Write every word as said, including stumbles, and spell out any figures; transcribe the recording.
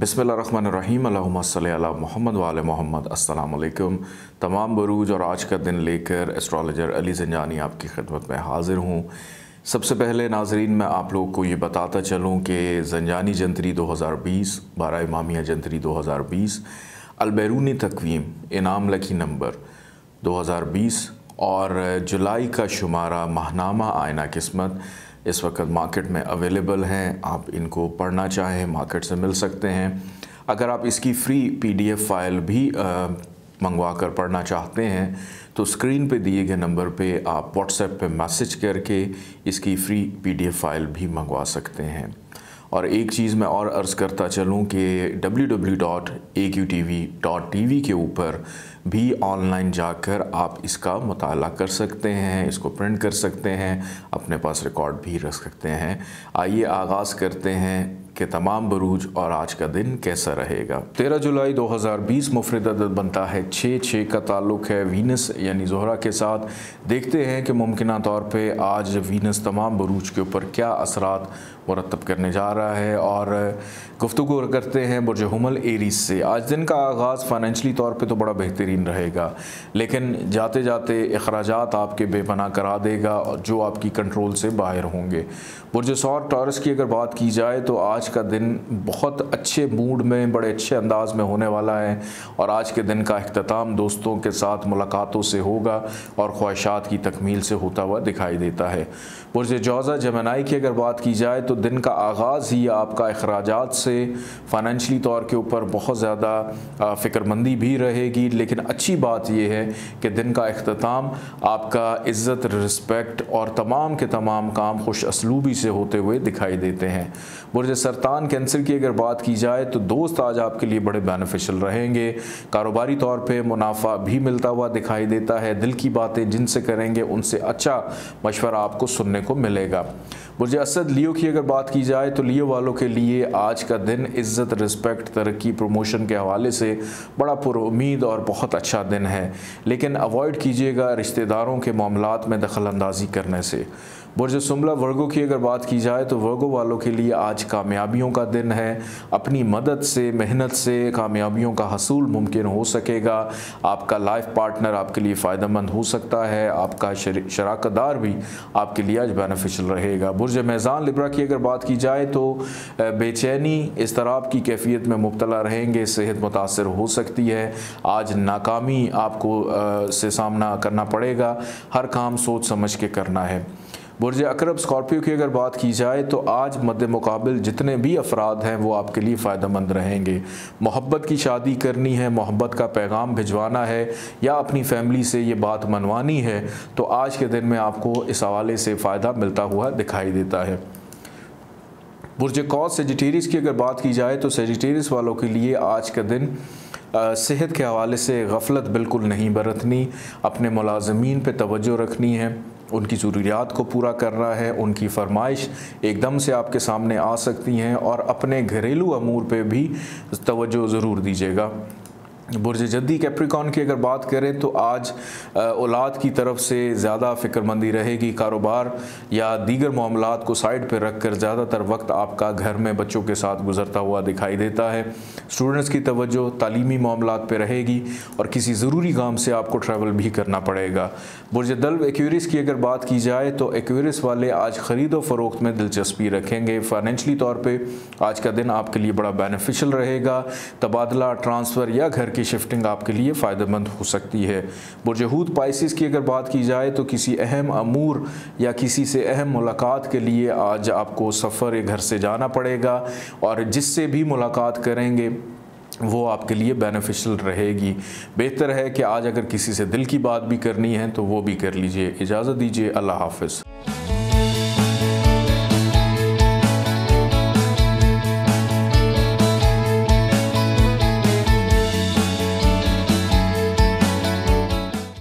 बिस्मिल्लाहिर्रहमानिर्रहीम अल्लाहुम्मा सल्ली अला मुहम्मद व आले मोहम्मद। अस्सलाम वालेकुम। तमाम बरूज और आज का दिन लेकर एस्ट्रोलॉजर अली ज़ंजानी आपकी खिदमत में हाज़िर हूँ। सबसे पहले नाजरीन मैं आप लोगों को ये बताता चलूँ कि ज़ंजानी जंतरी दो हज़ार बीस, बारह इमामिया जंतरी दो हज़ार बीस, अलबैरूनी तकवीम इनाम लकी नंबर दो हज़ार बीस और जुलाई का शुमारा माहनामा आयना किस्मत इस वक्त मार्केट में अवेलेबल हैं। आप इनको पढ़ना चाहें मार्केट से मिल सकते हैं। अगर आप इसकी फ़्री पीडीएफ फाइल भी मंगवा कर पढ़ना चाहते हैं तो स्क्रीन पे दिए गए नंबर पे आप व्हाट्सएप पे मैसेज करके इसकी फ़्री पीडीएफ फाइल भी मंगवा सकते हैं। और एक चीज़ मैं और अर्ज़ करता चलूँ कि W W W dot A Q T V dot T V के ऊपर भी ऑनलाइन जाकर आप इसका मुताला कर सकते हैं, इसको प्रिंट कर सकते हैं, अपने पास रिकॉर्ड भी रख सकते हैं। आइए आगाज़ करते हैं कि तमाम बरूज और आज का दिन कैसा रहेगा। तेरह जुलाई दो हज़ार बीस मुफरद अदद बनता है छः। छः का ताल्लुक़ है वीनस यानी ज़ोहरा के साथ। देखते हैं कि मुमकिना तौर पे आज वीनस तमाम बरूज के ऊपर क्या असरात मुरतब करने जा रहा है। और गुफ्तगू करते हैं बुर्ज हुमल एरीज से। आज दिन का आगाज़ फ़ाइनेंशली तौर पे तो बड़ा बेहतरीन रहेगा, लेकिन जाते जाते अखराजात आपके बेपनाह करा देगा और जो आपकी कंट्रोल से बाहर होंगे। बुर्ज सौर टॉरस की अगर बात की जाए तो आज का दिन बहुत अच्छे मूड में, बड़े अच्छे अंदाज में होने वाला है और आज के दिन का इख्तिताम दोस्तों के साथ मुलाकातों से होगा और ख्वाहिशात की तकमील से होता हुआ दिखाई देता है। बुर्ज जौज़ा जमनाई की अगर बात की जाए तो दिन का आगाज़ ही आपका अखराजात से फ़ाइनेंशली तौर के ऊपर बहुत ज़्यादा फ़िक्रमंदी भी रहेगी, लेकिन अच्छी बात यह है कि दिन का इख्तिताम आपका इज़्ज़त, रिस्पेक्ट और तमाम के तमाम काम खुश असलूबी से होते हुए दिखाई देते हैं। बुर्ज सरतान कैंसर की अगर बात की जाए तो दोस्त आज आपके लिए बड़े बेनिफिशियल रहेंगे। कारोबारी तौर पे मुनाफा भी मिलता हुआ दिखाई देता है। दिल की बातें जिनसे करेंगे उनसे अच्छा मशवरा आपको सुनने को मिलेगा। बुर्ज असद लियो की अगर बात की जाए तो लियो वालों के लिए आज का दिन इज़्ज़त, रिस्पेक्ट, तरक्की, प्रमोशन के हवाले से बड़ा पुरुम्मीद और बहुत अच्छा दिन है, लेकिन अवॉइड कीजिएगा रिश्तेदारों के मामलात में दखल अंदाजी करने से। बुर्ज सुमला वर्गो की अगर बात की जाए तो वर्गो वालों के लिए आज कामयाबियों का दिन है। अपनी मदद से, मेहनत से कामयाबियों का हसूल मुमकिन हो सकेगा। आपका लाइफ पार्टनर आपके लिए फ़ायदेमंद हो सकता है। आपका शराकतदार भी आपके लिए आज बेनिफिशियल रहेगा। बुर्ज मेज़ान लिब्रा की अगर बात की जाए तो बेचैनी, इज़्तिराब की कैफियत में मुब्तला रहेंगे, सेहत मुतासर हो सकती है। आज नाकामी आपको आ, से सामना करना पड़ेगा। हर काम सोच समझ के करना है। बुर्ज अकरब स्कॉर्पियो की अगर बात की जाए तो आज मद्दे मुकाबिल जितने भी अफराद हैं वो आपके लिए फ़ायदेमंद रहेंगे। मोहब्बत की शादी करनी है, मोहब्बत का पैगाम भिजवाना है या अपनी फैमिली से ये बात मनवानी है तो आज के दिन में आपको इस हवाले से फ़ायदा मिलता हुआ दिखाई देता है। बुर्ज कौस सेजिटेरियस की अगर बात की जाए तो सेजिटेरियस वालों के लिए आज का दिन आ, सेहत के हवाले से गफलत बिल्कुल नहीं बरतनी, अपने मुलाजमीन पे तवज्जो रखनी है, उनकी ज़रूरियात को पूरा करना है। उनकी फरमाइश एकदम से आपके सामने आ सकती हैं और अपने घरेलू अमूर पे भी तवज्जो ज़रूर दीजिएगा। बुर्ज जद्दी कैप्रिकॉन की अगर बात करें तो आज औलाद की तरफ से ज़्यादा फ़िक्रमंदी रहेगी। कारोबार या दीगर मामलात को साइड पर रख कर ज़्यादातर वक्त आपका घर में बच्चों के साथ गुजरता हुआ दिखाई देता है। स्टूडेंट्स की तवज्जो तालीमी मामलात पर रहेगी और किसी ज़रूरी काम से आपको ट्रैवल भी करना पड़ेगा। बुर्ज दल्व एक्वेरियस की अगर बात की जाए तो एक्वेरियस वाले आज ख़रीद व फ़रोख्त में दिलचस्पी रखेंगे। फ़ाइनेंशली तौर पर आज का दिन आपके लिए बड़ा बेनिफिशियल रहेगा। तबादला, ट्रांसफ़र या घर की शिफ्टिंग आपके लिए फ़ायदेमंद हो सकती है। बुर्ज हूत पाइसिस की अगर बात की जाए तो किसी अहम अमूर या किसी से अहम मुलाकात के लिए आज आपको सफ़र या घर से जाना पड़ेगा और जिससे भी मुलाकात करेंगे वो आपके लिए बेनिफिशियल रहेगी। बेहतर है कि आज अगर किसी से दिल की बात भी करनी है तो वो भी कर लीजिए। इजाज़त दीजिए। अल्लाह हाफ़िज़।